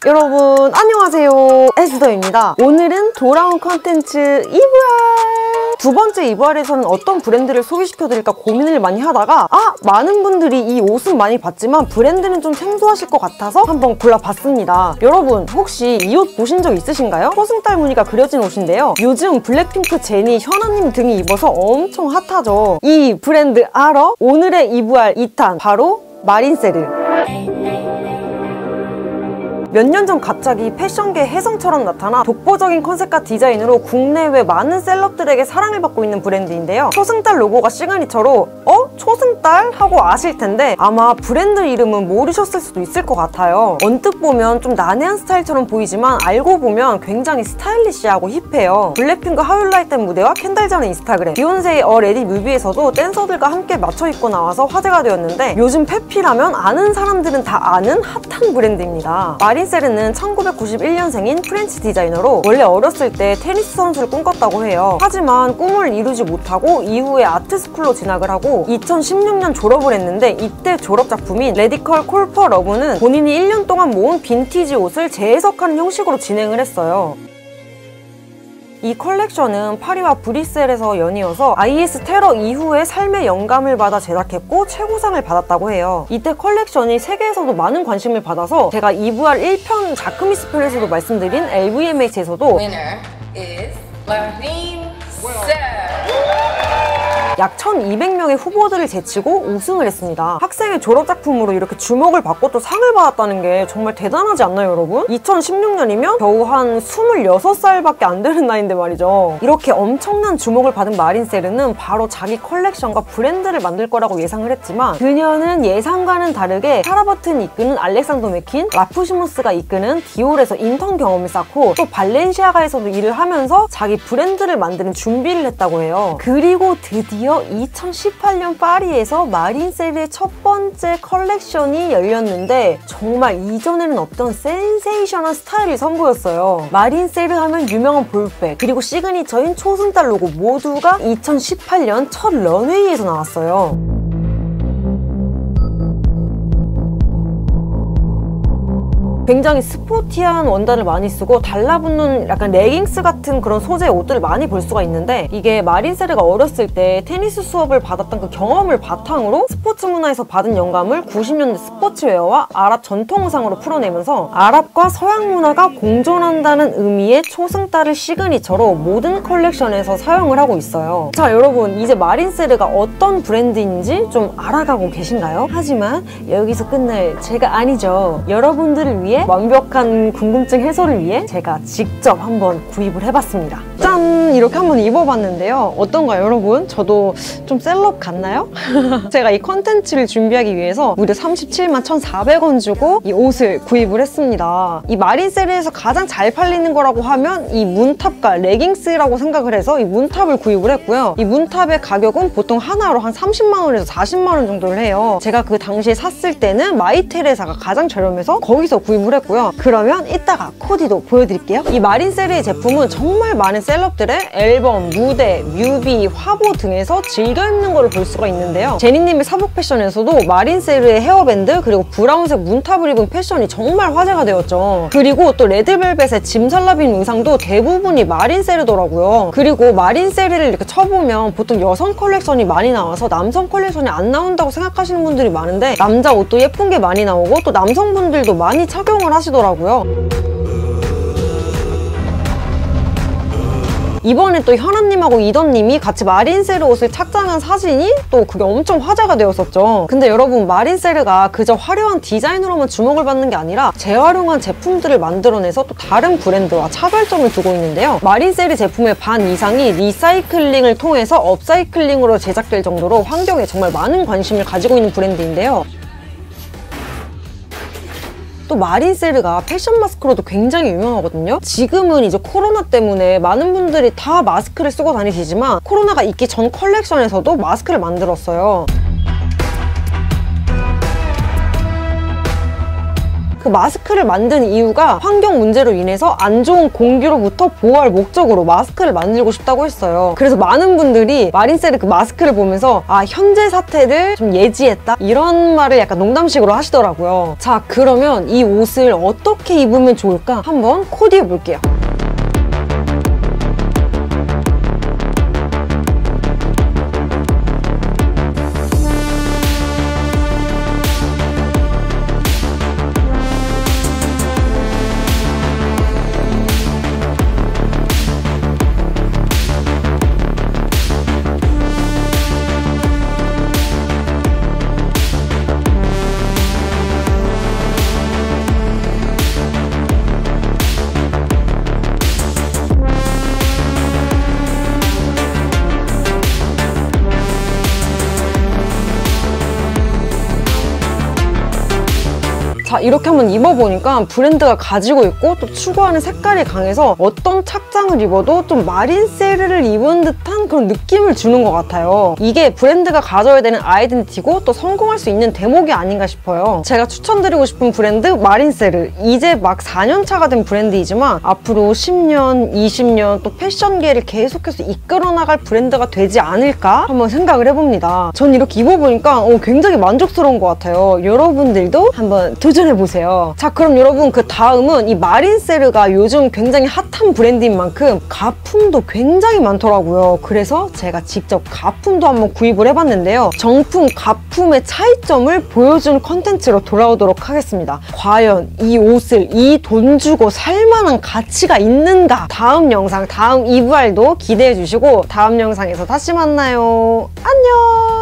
여러분 안녕하세요, 에스더입니다. 오늘은 돌아온 컨텐츠 이브알! 두 번째 이브알에서는 어떤 브랜드를 소개시켜드릴까 고민을 많이 하다가 많은 분들이 이 옷은 많이 봤지만 브랜드는 좀 생소하실 것 같아서 한번 골라봤습니다. 여러분 혹시 이 옷 보신 적 있으신가요? 초승달 무늬가 그려진 옷인데요. 요즘 블랙핑크, 제니, 현아님 등이 입어서 엄청 핫하죠. 이 브랜드 알아? 오늘의 이브알 2탄 바로 마린세르. 몇 년 전 갑자기 패션계 혜성처럼 나타나 독보적인 컨셉과 디자인으로 국내외 많은 셀럽들에게 사랑을 받고 있는 브랜드인데요. 초승달 로고가 시그니처로 초승달? 하고 아실 텐데 아마 브랜드 이름은 모르셨을 수도 있을 것 같아요. 언뜻 보면 좀 난해한 스타일처럼 보이지만 알고 보면 굉장히 스타일리시하고 힙해요. 블랙핑크 하울라이트 무대와 캔달전의 인스타그램, 비욘세의 어 레디 뮤비에서도 댄서들과 함께 맞춰 입고 나와서 화제가 되었는데 요즘 페피라면 아는 사람들은 다 아는 핫한 브랜드입니다. 마린세르는 1991년생인 프렌치 디자이너로 원래 어렸을 때 테니스 선수를 꿈꿨다고 해요. 하지만 꿈을 이루지 못하고 이후에 아트스쿨로 진학을 하고 2016년 졸업을 했는데 이때 졸업작품인 레디컬 콜 포 러브는 본인이 1년 동안 모은 빈티지 옷을 재해석하는 형식으로 진행을 했어요. 이 컬렉션은 파리와 브뤼셀에서 연이어서 IS 테러 이후에 삶의 영감을 받아 제작했고 최고상을 받았다고 해요. 이때 컬렉션이 세계에서도 많은 관심을 받아서 제가 이브알 1편 자크미스 편에서도 말씀드린 LVMH에서도 약 1200명의 후보들을 제치고 우승을 했습니다. 학생의 졸업작품으로 이렇게 주목을 받고 또 상을 받았다는 게 정말 대단하지 않나요, 여러분? 2016년이면 겨우 한 26살밖에 안 되는 나이인데 말이죠. 이렇게 엄청난 주목을 받은 마린세르는 바로 자기 컬렉션과 브랜드를 만들 거라고 예상을 했지만 그녀는 예상과는 다르게 사라버튼이 이끄는 알렉산더 맥퀸, 라프시무스가 이끄는 디올에서 인턴 경험을 쌓고 또 발렌시아가에서도 일을 하면서 자기 브랜드를 만드는 준비를 했다고 해요. 그리고 드디어 2018년 파리에서 마린세르의 첫 번째 컬렉션이 열렸는데 정말 이전에는 없던 센세이션한 스타일을 선보였어요. 마린세르 하면 유명한 볼백, 그리고 시그니처인 초승달 로고 모두가 2018년 첫 런웨이에서 나왔어요. 굉장히 스포티한 원단을 많이 쓰고 달라붙는 약간 레깅스 같은 그런 소재의 옷들을 많이 볼 수가 있는데 이게 마린세르가 어렸을 때 테니스 수업을 받았던 그 경험을 바탕으로 스포츠 문화에서 받은 영감을 90년대 스포츠웨어와 아랍 전통 의상으로 풀어내면서 아랍과 서양 문화가 공존한다는 의미의 초승달을 시그니처로 모든 컬렉션에서 사용을 하고 있어요. 자, 여러분 이제 마린세르가 어떤 브랜드인지 좀 알아가고 계신가요? 하지만 여기서 끝날 제가 아니죠. 여러분들을 위해 완벽한 궁금증 해소를 위해 제가 직접 한번 구입을 해봤습니다. 짠! 이렇게 한번 입어봤는데요. 어떤가요, 여러분? 저도 좀 셀럽 같나요? 제가 이 컨텐츠를 준비하기 위해서 무려 37만 1,400원 주고 이 옷을 구입을 했습니다. 이 마린세르에서 가장 잘 팔리는 거라고 하면 이 문탑과 레깅스라고 생각을 해서 이 문탑을 구입을 했고요. 이 문탑의 가격은 보통 하나로 한 30만 원에서 40만 원 정도를 해요. 제가 그 당시에 샀을 때는 마이테레사가 가장 저렴해서 거기서 구입을 했고요. 그러면 이따가 코디도 보여드릴게요. 이 마린세르의 제품은 정말 많은 셀럽들의 앨범, 무대, 뮤비, 화보 등에서 즐겨 입는 거를 볼 수가 있는데요. 제니님의 사복 패션에서도 마린세르의 헤어밴드 그리고 브라운색 문탑을 입은 패션이 정말 화제가 되었죠. 그리고 또 레드벨벳의 짐살라빈 의상도 대부분이 마린세르더라고요. 그리고 마린세르를 이렇게 쳐보면 보통 여성 컬렉션이 많이 나와서 남성 컬렉션이 안 나온다고 생각하시는 분들이 많은데 남자 옷도 예쁜 게 많이 나오고 또 남성분들도 많이 착용을 하시더라고요. 이번에 또 현아님하고 이던님이 같이 마린세르 옷을 착장한 사진이 또 그게 엄청 화제가 되었었죠. 근데 여러분 마린세르가 그저 화려한 디자인으로만 주목을 받는 게 아니라 재활용한 제품들을 만들어내서 또 다른 브랜드와 차별점을 두고 있는데요. 마린세르 제품의 반 이상이 리사이클링을 통해서 업사이클링으로 제작될 정도로 환경에 정말 많은 관심을 가지고 있는 브랜드인데요. 또 마린세르가 패션 마스크로도 굉장히 유명하거든요. 지금은 이제 코로나 때문에 많은 분들이 다 마스크를 쓰고 다니시지만 코로나가 있기 전 컬렉션에서도 마스크를 만들었어요. 그 마스크를 만든 이유가 환경 문제로 인해서 안 좋은 공기로부터 보호할 목적으로 마스크를 만들고 싶다고 했어요. 그래서 많은 분들이 마린셀의 그 마스크를 보면서 아, 현재 사태를 좀 예지했다? 이런 말을 약간 농담식으로 하시더라고요. 자, 그러면 이 옷을 어떻게 입으면 좋을까? 한번 코디해 볼게요. 자, 이렇게 한번 입어보니까 브랜드가 가지고 있고 또 추구하는 색깔이 강해서 어떤 착장을 입어도 좀 마린세르를 입은 듯한 그런 느낌을 주는 것 같아요. 이게 브랜드가 가져야 되는 아이덴티티고 또 성공할 수 있는 대목이 아닌가 싶어요. 제가 추천드리고 싶은 브랜드 마린세르. 이제 막 4년 차가 된 브랜드이지만 앞으로 10년, 20년 또 패션계를 계속해서 이끌어 나갈 브랜드가 되지 않을까 한번 생각을 해봅니다. 전 이렇게 입어보니까 굉장히 만족스러운 것 같아요. 여러분들도 한번 도전해보세요. 자, 그럼 여러분 그 다음은 이 마린세르가 요즘 굉장히 핫한 브랜드인 만큼 가품도 굉장히 많더라고요. 그래서 제가 직접 가품도 한번 구입을 해봤는데요. 정품, 가품의 차이점을 보여주는 컨텐츠로 돌아오도록 하겠습니다. 과연 이 옷을 이 돈 주고 살만한 가치가 있는가? 다음 영상, 다음 이브알도 기대해주시고 다음 영상에서 다시 만나요. 안녕!